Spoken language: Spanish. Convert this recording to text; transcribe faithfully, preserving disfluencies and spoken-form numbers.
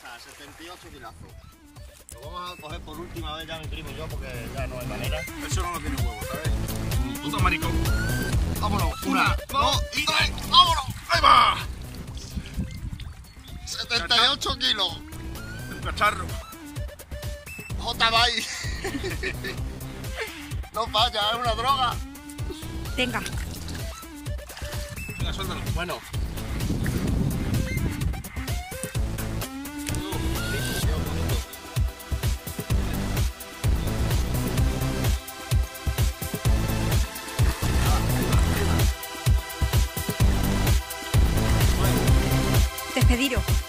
pesa setenta y ocho kilazos. Lo vamos a coger por última vez ya mi primo y yo porque ya no hay manera. Eso no lo tiene huevo, ¿sabes? Puto maricón. Vámonos, Una, dos y tres, vámonos. ¡Ahí va! setenta y ocho kilos. El cacharro. J-Bay. No falla, es una droga. Venga. Venga, suéltalo. Bueno. Despediros.